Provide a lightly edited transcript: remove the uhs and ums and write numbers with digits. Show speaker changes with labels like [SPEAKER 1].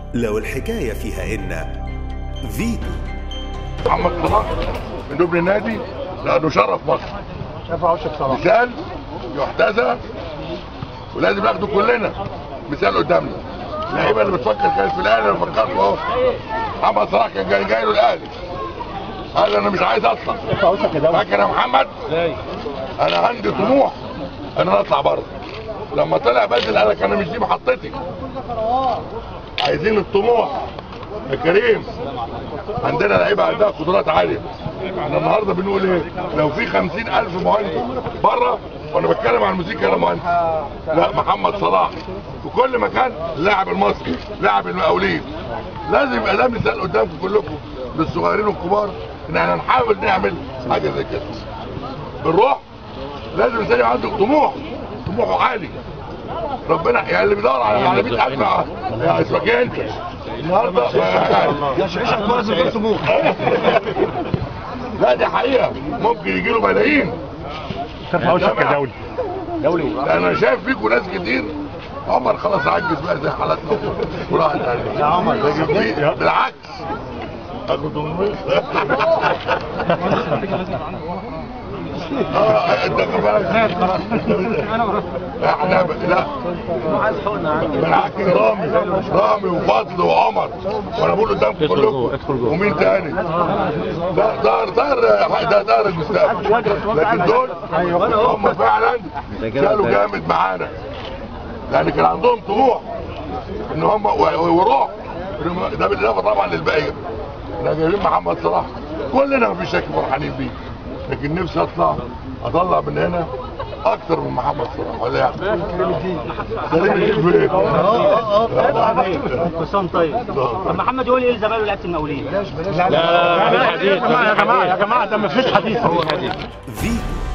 [SPEAKER 1] لو الحكاية فيها إن فيتو.
[SPEAKER 2] محمد صلاح من ابن النادي لانه شرف مصر،
[SPEAKER 3] رفع وشك صلاح،
[SPEAKER 2] مثال يحتذى ولازم ناخده كلنا مثال قدامنا. اللعيبه اللي بتفكر كانت في الاهلي، انا فكرت اهو. محمد صلاح كان جاي له الاهلي قال انا مش عايز اطلع.
[SPEAKER 3] رفع وشك يا دولي.
[SPEAKER 2] فاكر يا محمد؟ انا عندي طموح ان انا اطلع بره. لما طلع بدل قال لك انا مش دي محطتي. عايزين الطموح يا كريم. عندنا لعيبه عندها قدرات عاليه. احنا النهارده بنقول ايه؟ لو في 50,000 مهندس بره، وانا بتكلم عن الموسيقى انا مهندس، لا محمد صلاح في كل مكان اللاعب المصري، لاعب المقاولين. لازم يبقى ده مثال قدامكم كلكم للصغيرين والكبار ان احنا نحاول نعمل حاجه زي كده. بالروح لازم الانسان يبقى عنده طموحه عالي. ربنا يعني اللي بيدور على 100,000 يا اسمك انت النهارده
[SPEAKER 3] يا شعيش هتمارس غير طموح.
[SPEAKER 2] لا دي حقيقه، ممكن يجي له ملايين.
[SPEAKER 3] رفع وشك يا دولي.
[SPEAKER 2] انا شايف فيكم ناس كتير. عمر خلاص عجز بقى زي حالاتنا وراح
[SPEAKER 3] يا عمر
[SPEAKER 2] بالعكس اخد ضمني. انت كمان احنا لا بالعكس، رامي وفضل وعمر، وانا بقول قدامكم كلكم ومين تاني؟ ده دار المستقبل. لكن دول هم فعلا شالوا جامد معانا لان كان عندهم طموح ان هم وروح. ده بالاضافه طبعا للباقيين. احنا جايبين محمد صلاح كلنا مفيش شك فرحانين بيه، لكن نفسي اطلع من هنا اكتر من محمد صلاح. ولا يعني سليم الدين فين؟
[SPEAKER 4] حسام طيب. طب محمد يقول ايه لزمايله لعيبه المقاولين؟
[SPEAKER 3] لا يا جماعه ده مفيش حديث.
[SPEAKER 1] فيتو.